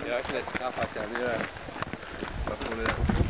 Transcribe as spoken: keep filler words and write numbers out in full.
Jag är rätt skapad, jag gör det. Vad får du det?